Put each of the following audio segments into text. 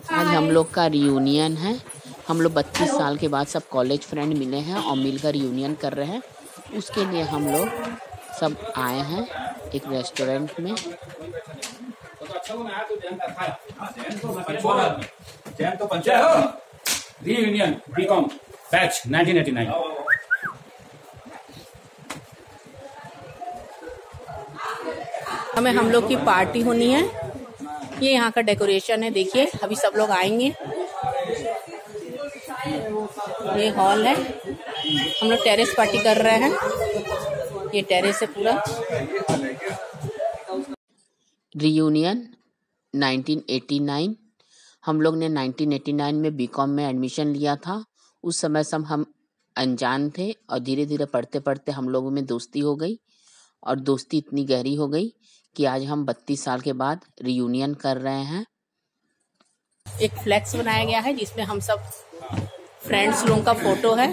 आज हम लोग का रियूनियन है। हम लोग 32 साल के बाद सब कॉलेज फ्रेंड मिले हैं और मिलकर रियूनियन कर रहे हैं। उसके लिए हम लोग सब आए हैं एक रेस्टोरेंट में। Reunion BCom batch 1989। हमें हम लोग की पार्टी होनी है। ये यहाँ का डेकोरेशन है, देखिए अभी सब लोग आएंगे। ये हॉल है, हम लोग टेरेस पार्टी कर रहे हैं। ये टेरेस है पूरा। रियूनियन 1989। हम लोग ने 1989 में बीकॉम में एडमिशन लिया था। उस समय सब हम अनजान थे और धीरे धीरे पढ़ते पढ़ते हम लोगों में दोस्ती हो गई और दोस्ती इतनी गहरी हो गई कि आज हम 32 साल के बाद रियूनियन कर रहे हैं। एक फ्लेक्स बनाया गया है जिसमें हम सब फ्रेंड्स लोगों का फोटो है।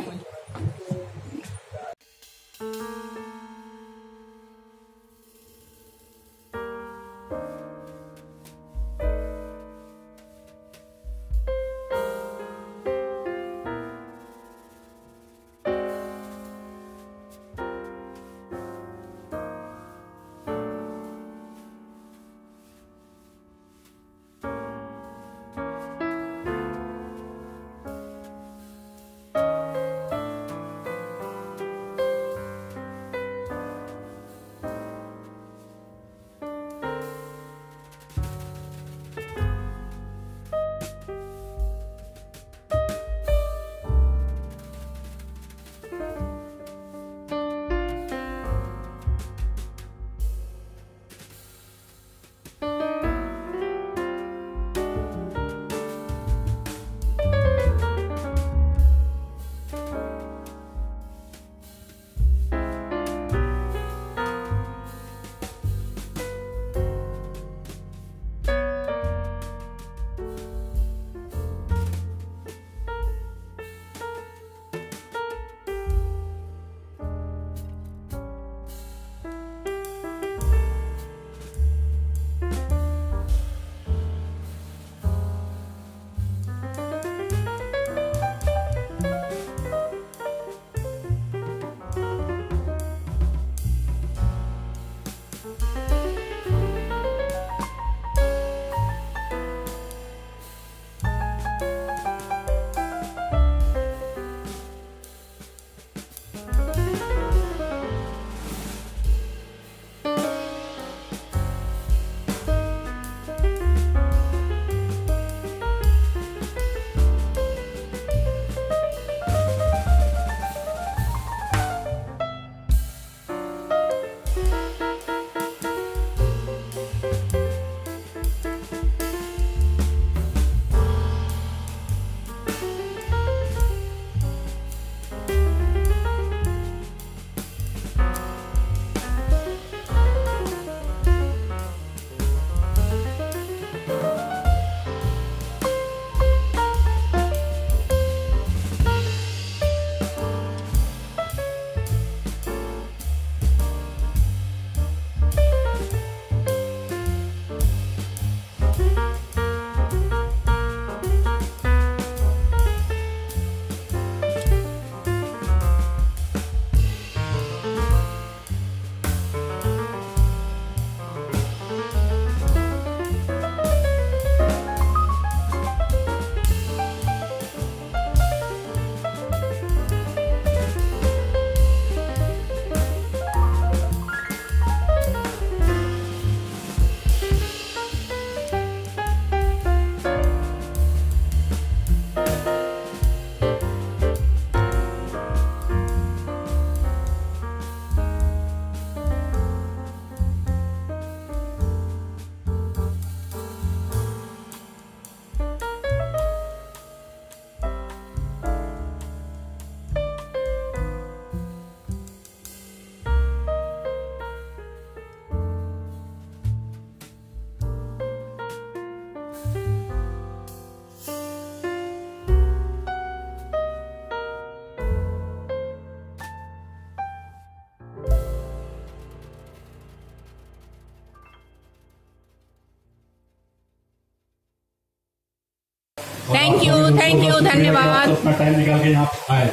थैंक यू, धन्यवाद। अपना टाइम निकाल के यहाँ आए।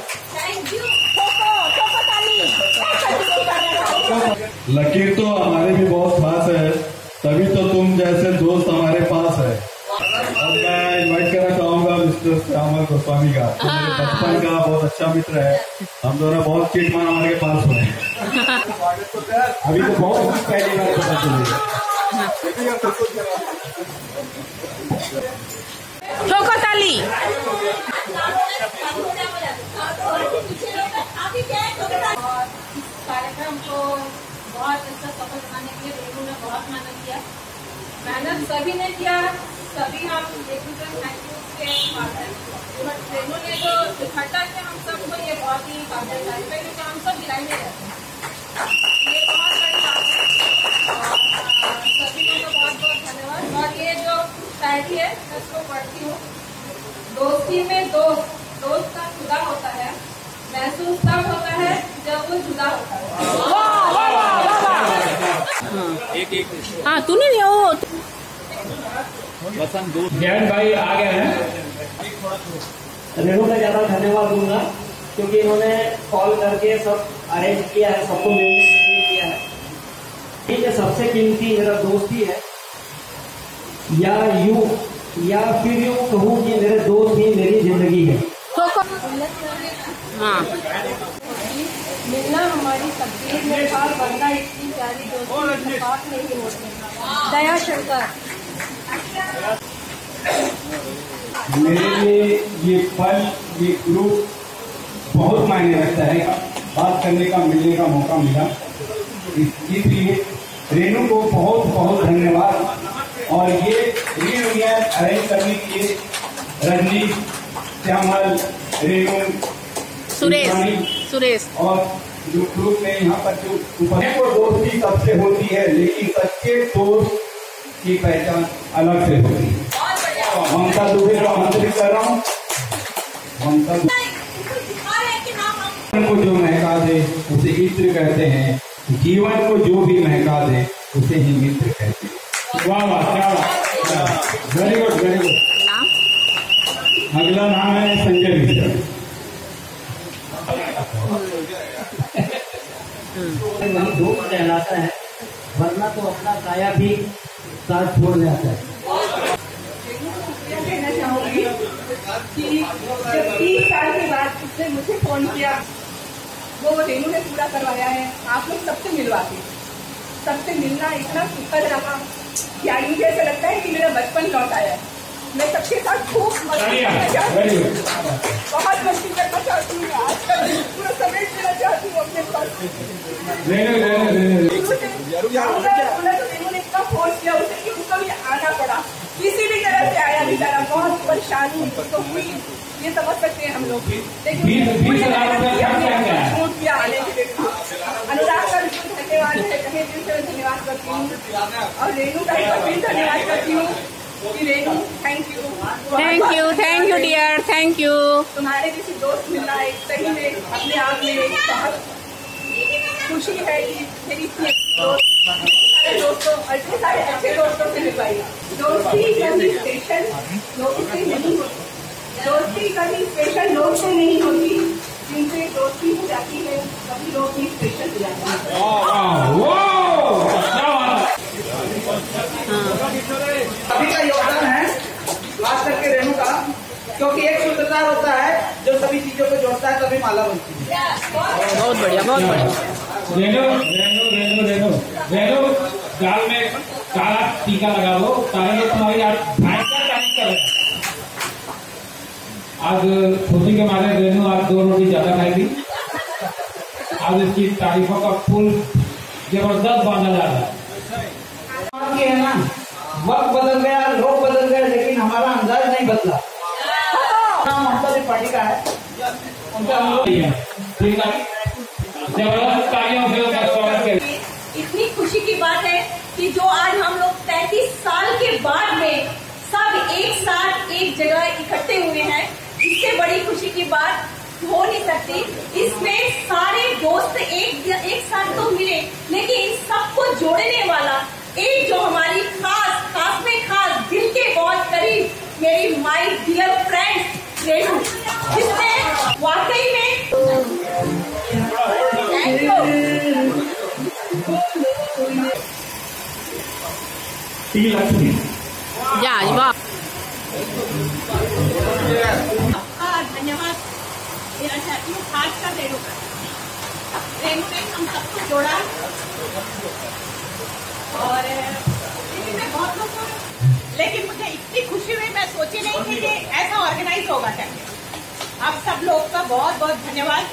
लकीर तो हमारे भी बहुत खास है, तभी तो तुम जैसे दोस्त हमारे पास है। अब मैं इनवाइट करना चाहूंगा मिस्टर श्यामल गोस्वामी का, तो मेरे बचपन का बहुत अच्छा मित्र है। हम दोनों बहुत चिट मार हमारे पास हुए। अभी तो बहुत पहली बार पता चली। ठोको ताली। कार्यक्रम को बहुत अच्छा सफल बनाने के लिए रेनू ने बहुत मेहनत किया। मेहनत सभी ने किया, सभी हम एक दूसरे थैंक यू के पात्र हैं। बट रेनू ने जो इकट्ठा किया हम सबको, ये बहुत ही काबिल तारीफ है, क्योंकि हम सब गिराई में रहते हैं। ये बहुत बड़ी बात है और सभी को तो बहुत बहुत धन्यवाद। और ये जो शायरी है मैं इसको पढ़ती हूँ। दोस्ती में दोस्त का जुदा होता है, महसूस तब होता है जब वो जुदा होता है। हाँ तूने नहीं हो जैन भाई आ गए हैं। रेनू का ज्यादा धन्यवाद दूंगा, क्योंकि इन्होंने कॉल करके सब अरेंज किया है, सबको मिलने किया है। ठीक है, सबसे कीमती मेरा दोस्त ही है, या फिर यूं कहूँ कि मेरे दोस्त ही मेरी जिंदगी है। हाँ मिलना हमारी तकदीर में था, वरना इतनी प्यारी दोस्ती इत्तेफाक नहीं होती। दया शंकर। मेरे लिए ये पल, ये ग्रुप बहुत मायने रखता है। बात करने का, मिलने का मौका मिला, इसलिए रेनू को बहुत बहुत धन्यवाद। और ये रियूनियन अरेंज करने के लिए रजनीश, श्यामल, रेनू, सुरेश और जो ग्रुप में यहाँ पर जो को दोस्ती सबसे होती है, लेकिन सच्चे दोस्त की पहचान अलग से होती है। ममता दुबे को आमंत्रित कर रहा हूँ। ममता को जो महका दे उसे इत्र कहते हैं, जीवन को जो भी महका दे उसे ही मित्र कहते हैं। वाह वाह, क्या बात, वेरी गुड वेरी गुड। अगला नाम है संजय मिश्रा। वही दोस्त कहलाता है, वरना तो अपना साया भी साथ छोड़ जाता है। कहना चाहूंगी कि जब 30 साल के बाद उसने मुझे फोन किया, वो रेनू ने पूरा करवाया है। आप लोग सबसे मिलवाते, सबसे मिलना इतना सुखद रहा कि आज मुझे ऐसा लगता है कि मेरा बचपन लौट आया है। मैं सबके साथ खूब मस्ती करना चाहती हूँ, बहुत मस्ती करना चाहती हूँ। आज का दिन पूरा समेट देना चाहती हूँ अपने पास। रेनू ने इतना फोर्स किया उसे कि उसको भी आना पड़ा, किसी भी तरह से आया बेचारा, बहुत परेशानी उसको हुई, ये समझ सकते हैं हम लोग। लेकिन छूट किया आने के लिए। अनुराग का बिल्कुल धन्यवाद है, कहीं दिल से धन्यवाद करती हूँ। और रेनू का भी धन्यवाद करती हूँ कि Renu thank you dear, thank you. तुम्हारे किसी दोस्त मिलना एक सही में अपने आप में एक बहुत खुशी है कि मेरी इतने दोस्तों और इतने सारे अच्छे दोस्तों से मिल पाई। दोस्ती कभी स्पेशल लोगों से नहीं होती, दोस्ती कभी स्पेशल लोग से नहीं होती, जिनसे दोस्ती हो जाती है कभी लोग भी स्पेशल हो जाते हैं। सभी का योगदान है, खास करके रेनू का, क्योंकि एक सूत्रधार होता है जो सभी चीजों को जोड़ता है, तभी माला बनती है। बहुत बढ़िया, बहुत बढ़िया। रेनू गाल में काला टीका लगा दो, ताकि तुम्हारी आज भयंकर तारीफ कर। आज खुशी के मारे रेनू आज 2 रोटी ज्यादा खाएगी। आज इसकी तारीफों का पुल जबरदस्त बांधा जा रहा है। है ना, वक्त बदल गया, लोग बदल गए, लेकिन हमारा अंदाज नहीं बदला। ममता पार्टी का है, उनका जबरदस्त तालियों से उसका स्वागत करें। इतनी खुशी की बात है कि जो आज हम लोग 33 साल के बाद में सब एक साथ एक जगह इकट्ठे हुए हैं, इससे बड़ी खुशी की बात हो नहीं सकती। इसमें सारे दोस्त एक साथ तो मिले, लेकिन इन सबको जोड़ने वाला एक जो हमारी खास में खास दिल के बहुत करीब मेरी माय डियर फ्रेंड रेणु, जिसने वाकई में थैंक यू लक्ष्मी वाह धन्यवाद मेरा चाहती हूँ खास कर रेणु का। रेणु ने हम सबको जोड़ा और बहुत लोग, लेकिन मुझे इतनी खुशी हुई, मैं सोची नहीं थी कि ऐसा ऑर्गेनाइज होगा करके। आप सब लोग का बहुत बहुत धन्यवाद।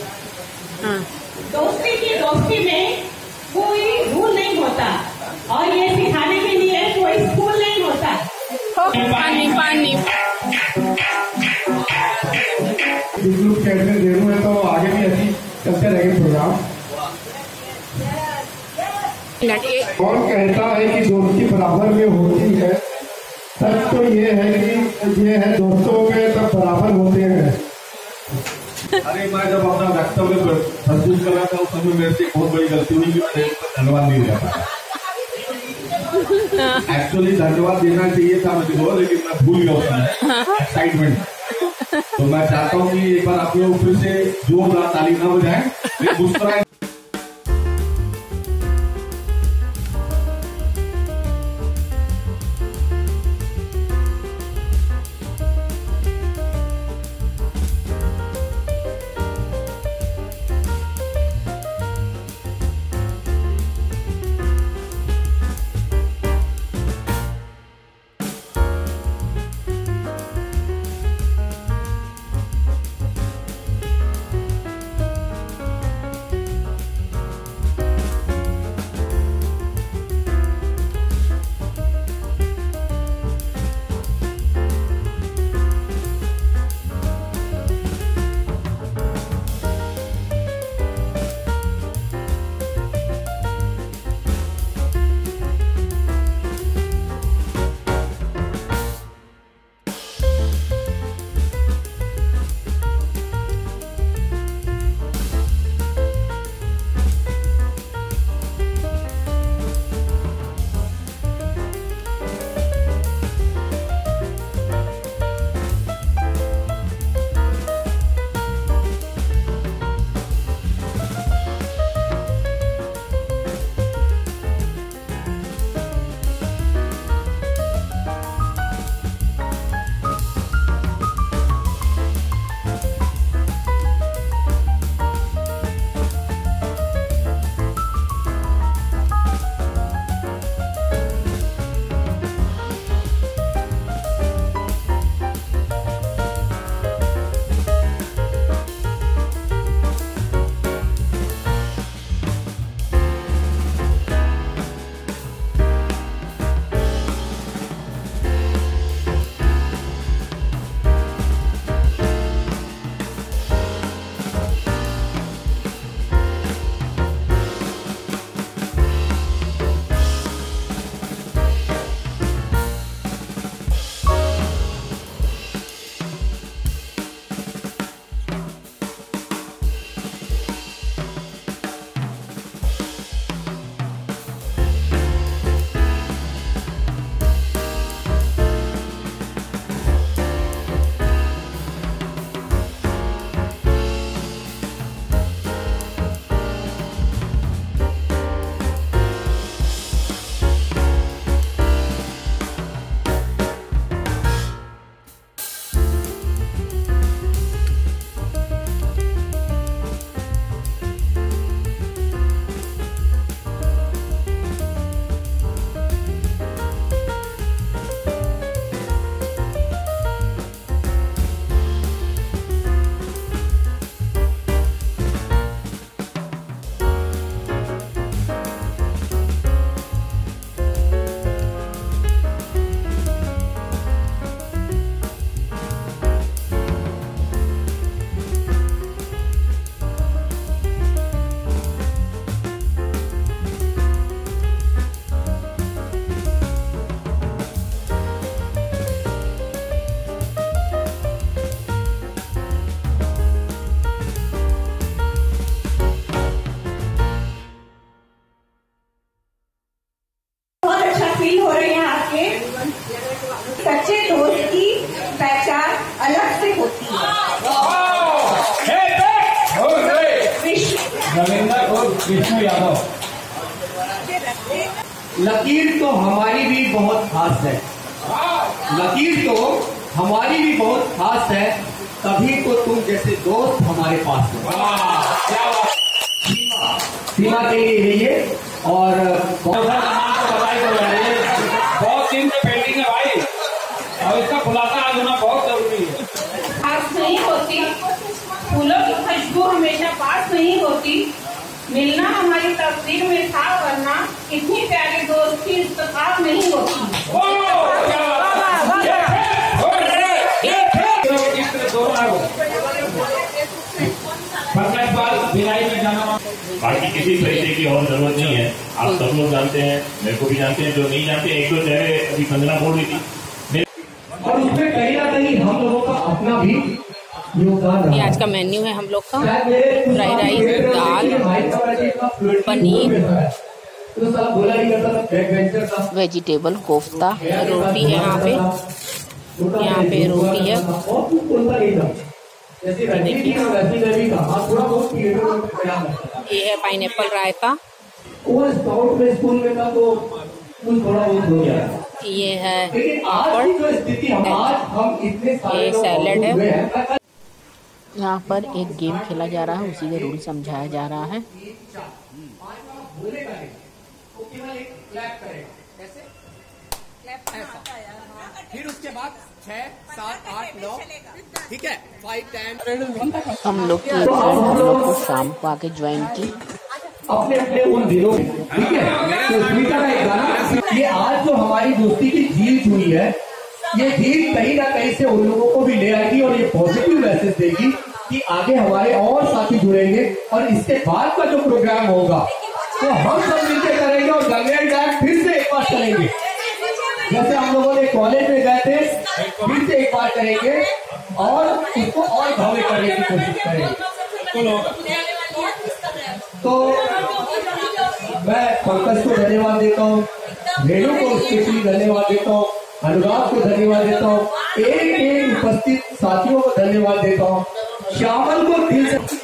दोस्ती की दोस्ती में कोई रूल नहीं होता और ये सिखाने के लिए कोई स्कूल नहीं होता। पानी पानी ग्रुप चेयरमैन रेणु है, तो आगे भी ऐसी चलते रहेंगे प्रोग्राम। कौन कहता है कि दोस्ती बराबर में होती है? सच तो ये है कि ये है दोस्तों में सब बराबर होते हैं। अरे मैं जब अपना वक्तव्य प्रस्तुत कर रहा था उस समय मेरे से बहुत बड़ी गलती हुई कि मैंने धन्यवाद नहीं दिया था। एक्चुअली धन्यवाद देना चाहिए था मुझे, लेकिन मैं भूल गया उसमें एक्साइटमेंट। तो मैं चाहता हूँ कि एक बार आप लोग फिर से जोरदार ताली ना बजाएं, मुस्कुराएं। यादव। लकीर तो हमारी भी बहुत खास है, लकीर तो हमारी भी बहुत खास है, तभी तो तुम जैसे दोस्त हमारे पास है। सीमा के लिए ये और बहुत दिन से पेंडिंग है भाई, और इसका खुलासा आज होना बहुत जरूरी है। पास नहीं होती, फूलों की खुशबू हमेशा पास नहीं होती, मिलना हमारी तकदीर में था, वरना इतनी प्यारी दोस्ती इत्तेफाक नहीं होती। बाकी किसी तरीके की और जरूरत नहीं है, आप सब लोग जानते हैं, मेरे को भी जानते हैं, जो नहीं जानते एक दो चेहरे अभी संजना बोल रही थी, और उसमें कहीं ना कहीं हम लोगों का अपना भी योगदान। ये आज का मेन्यू है हम लोग का, फ्राइड राइस, दाल, पनीर, वेजिटेबल कोफ्ता, रोटी है यहाँ पे रोटी है, ये है पाइनएप्पल रायता, ये है पापड़, ये सैलेड है। यहाँ पर एक गेम खेला जा रहा है, उसी के रूल समझाया जा रहा है। फिर उसके बाद 6, 7, 8, 9, ठीक है, 5, 10। हम लोग की हम लोग को शाम को आके ज्वाइन की अपने अपने उन दिनों में, ठीक है। तो स्मिता का एक गाना, ये आज जो हमारी दोस्ती की जीत हुई है, ये जीत कहीं ना कहीं से उन लोगों को भी ले आएगी और ये पॉजिटिव मैसेज देगी कि आगे हमारे और साथी जुड़ेंगे और इसके बाद का जो प्रोग्राम होगा तो हम सब मिलकर करेंगे और गंगेट गायक फिर से एक बार करेंगे, जैसे हम लोगों ने कॉलेज में गए थे, फिर से एक बार करेंगे और उसको और भव्य करने की कोशिश करेंगे। तो मैं पंकज को धन्यवाद देता हूँ, रेणु को स्पेशली धन्यवाद देता हूँ, अनुराग को धन्यवाद देता हूँ, एक उपस्थित साथियों को धन्यवाद देता हूँ, श्यामल को दिल से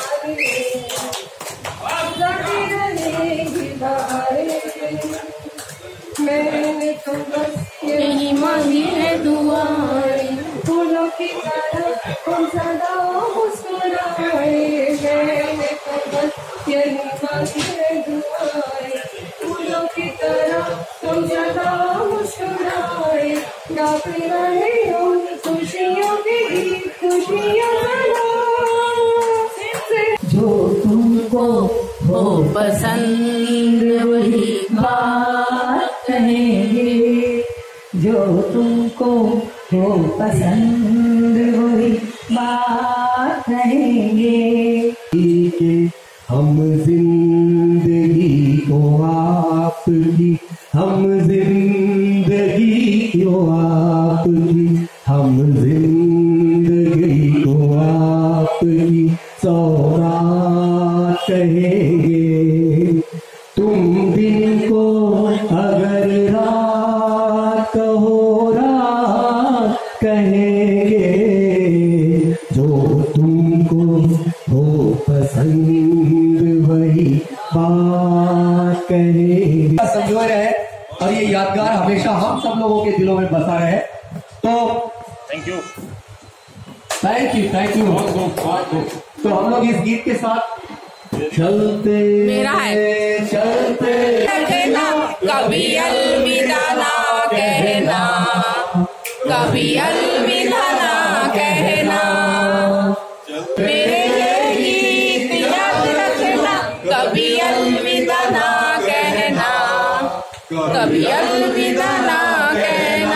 मैंने तो बस यही मांगी है दुआएं, फूलों की तरह तुम सदा मुस्कुराए, मैंने तो बस यही मांगी है दुआएं, फूलों की तरह तुम सदा मुस्कुराए, गाते रहे उन खुशियों के गीत, खुशियों जो तुमको हो पसंद वही बात कहेंगे, जो तुमको हो पसंद वही बात कहेंगे। हम जिंदगी को आपकी, हम जिंदगी को आपकी, हम जिंदगी को आपकी सौगात कहेंगे। तुम दिन को अगर रात कहो रात कहेंगे, जो तुमको हो पसंद वही बात कहेंगे। संजोए रहे और ये यादगार हमेशा हम सब लोगों के दिलों में बसा रहे। तो थैंक यू। तो हम लोग इस गीत के साथ चलते मेरा है चलते कहना, कभी अलविदा ना कहना, कभी अलविदा ना कहना, मेरे गीत याद रखना, कभी अलविदा ना कहना, कभी अलविदा ना कहना।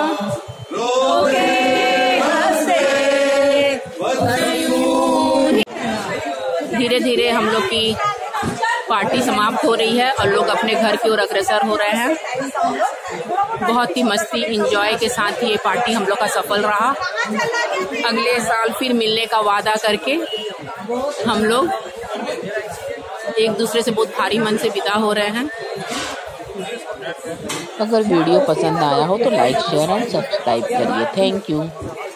धीरे धीरे हम लोग की पार्टी समाप्त हो रही है और लोग अपने घर की ओर अग्रसर हो रहे हैं। बहुत ही मस्ती एंजॉय के साथ ये पार्टी हम लोग का सफल रहा। अगले साल फिर मिलने का वादा करके हम लोग एक दूसरे से बहुत भारी मन से विदा हो रहे हैं। अगर वीडियो पसंद आया हो तो लाइक शेयर एंड सब्सक्राइब करिए। Thank you.